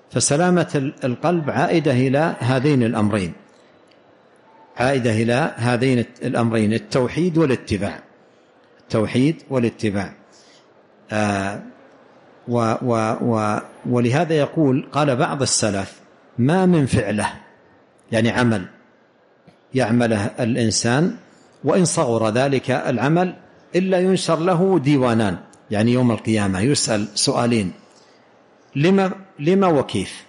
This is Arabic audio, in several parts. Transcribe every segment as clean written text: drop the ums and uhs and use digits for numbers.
فسلامة القلب عائدة إلى هذين الأمرين، عائدة إلى هذين الأمرين، التوحيد والاتباع، التوحيد والاتباع. ولهذا يقول قال بعض السلف: ما من فعله، يعني عمل يعمله الإنسان وإن صغر ذلك العمل، إلا ينشر له ديوانان، يعني يوم القيامة يسأل سؤالين: لما وكيف،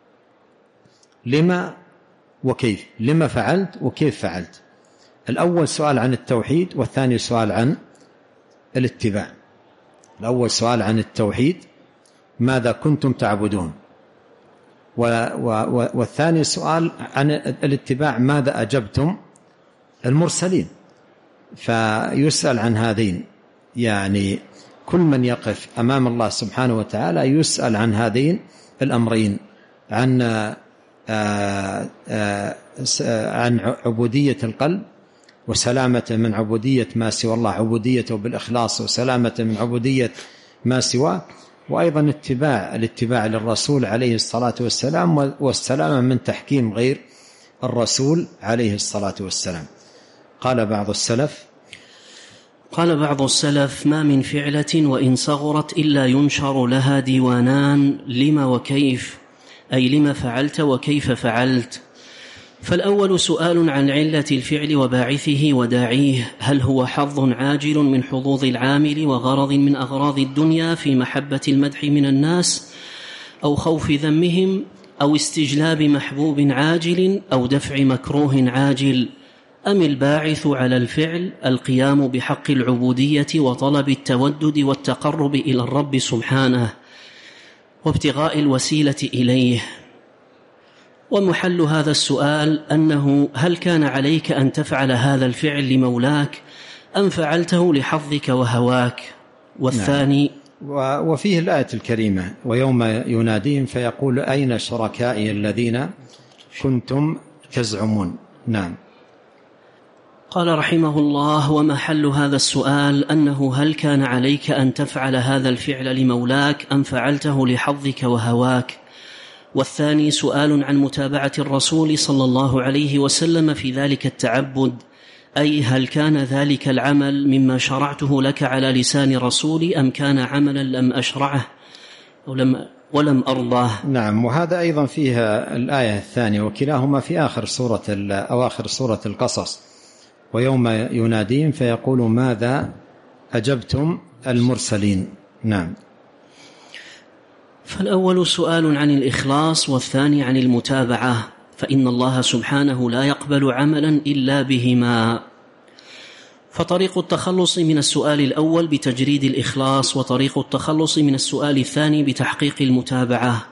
لما وكيف، لما فعلت وكيف فعلت. الأول سؤال عن التوحيد، والثاني سؤال عن الاتباع. الأول سؤال عن التوحيد: ماذا كنتم تعبدون؟ والثاني سؤال عن الاتباع: ماذا أجبتم المرسلين؟ فيسأل عن هذين، يعني كل من يقف أمام الله سبحانه وتعالى يسأل عن هذين الأمرين، عن عبودية القلب وسلامته من عبودية ما سوى الله، عبوديته بالإخلاص وسلامته من عبودية ما سواه، وأيضا الاتباع للرسول عليه الصلاة والسلام، والسلامة من تحكيم غير الرسول عليه الصلاة والسلام. قال بعض السلف: ما من فعلة وإن صغرت إلا ينشر لها ديوانان: لما وكيف، أي لما فعلت وكيف فعلت. فالأول سؤال عن علة الفعل وباعثه وداعيه: هل هو حظ عاجل من حظوظ العامل وغرض من أغراض الدنيا في محبة المدح من الناس أو خوف ذمهم أو استجلاب محبوب عاجل أو دفع مكروه عاجل، أم الباعث على الفعل القيام بحق العبودية وطلب التودد والتقرب إلى الرب سبحانه وابتغاء الوسيلة إليه؟ ومحل هذا السؤال أنه: هل كان عليك أن تفعل هذا الفعل لمولاك أم فعلته لحظك وهواك؟ والثاني وفيه الآية الكريمة: ويوم يناديهم فيقول أين شركائي الذين كنتم تزعمون. نعم. قال رحمه الله: ومحل هذا السؤال أنه: هل كان عليك أن تفعل هذا الفعل لمولاك أم فعلته لحظك وهواك؟ والثاني سؤال عن متابعة الرسول صلى الله عليه وسلم في ذلك التعبد، أي هل كان ذلك العمل مما شرعته لك على لسان رسولي أم كان عملا لم أشرعه ولم أرضاه؟ نعم. وهذا أيضا فيها الآية الثانية، وكلاهما في أواخر سورة القصص: ويوم يناديهم فيقول ماذا أجبتم المرسلين. نعم. فالأول سؤال عن الإخلاص، والثاني عن المتابعة، فإن الله سبحانه لا يقبل عملا إلا بهما. فطريق التخلص من السؤال الأول بتجريد الإخلاص، وطريق التخلص من السؤال الثاني بتحقيق المتابعة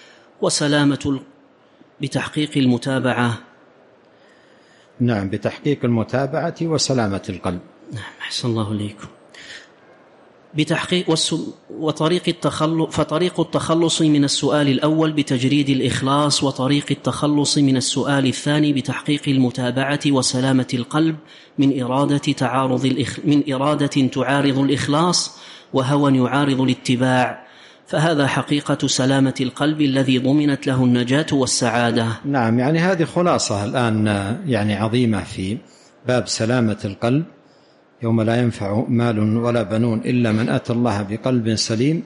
بتحقيق المتابعة. نعم، بتحقيق المتابعة وسلامة القلب. نعم، أحسن الله إليكم. فطريق التخلص من السؤال الأول بتجريد الإخلاص، وطريق التخلص من السؤال الثاني بتحقيق المتابعة وسلامة القلب من إرادة تعارض الإخلاص وهوى يعارض الاتباع، فهذا حقيقة سلامة القلب الذي ضمنت له النجاة والسعادة. نعم، يعني هذه خلاصة الآن يعني عظيمة في باب سلامة القلب، يوم لا ينفع مال ولا بنون إلا من أتى الله بقلب سليم.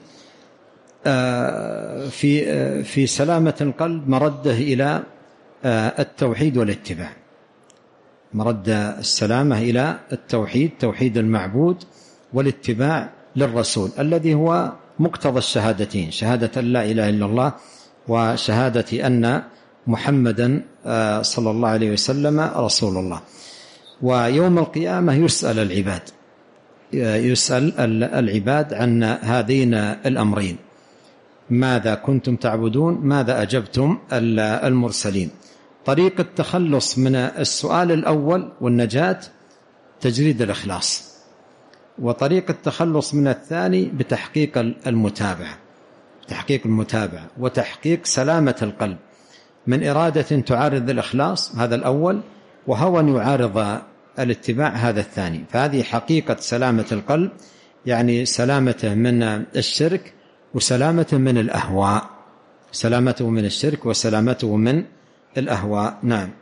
في سلامة القلب مرده إلى التوحيد والاتباع، مرد السلامة إلى التوحيد، توحيد المعبود، والاتباع للرسول الذي هو مقتضى الشهادتين، شهادة أن لا إله إلا الله وشهادة أن محمدا صلى الله عليه وسلم رسول الله. ويوم القيامة يسأل العباد عن هذين الأمرين: ماذا كنتم تعبدون، ماذا أجبتم المرسلين. طريق التخلص من السؤال الأول والنجاة تجريد الإخلاص، وطريق التخلص من الثاني بتحقيق المتابعة، وتحقيق سلامة القلب من إرادة تعارض الإخلاص، هذا الأول، وهوى يعارض الاتباع، هذا الثاني. فهذه حقيقة سلامة القلب، يعني سلامته من الشرك وسلامته من الأهواء، سلامته من الشرك وسلامته من الأهواء. نعم.